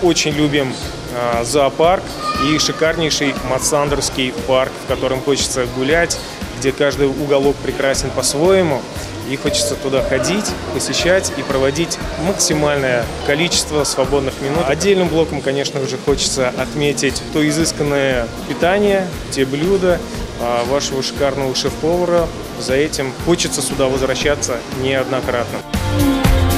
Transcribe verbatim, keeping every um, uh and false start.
очень любим зоопарк и шикарнейший Массандерский парк, в котором хочется гулять, где каждый уголок прекрасен по-своему. И хочется туда ходить, посещать и проводить максимальное количество свободных минут. Отдельным блоком, конечно же, хочется отметить то изысканное питание, те блюда вашего шикарного шеф-повара. За этим хочется сюда возвращаться неоднократно.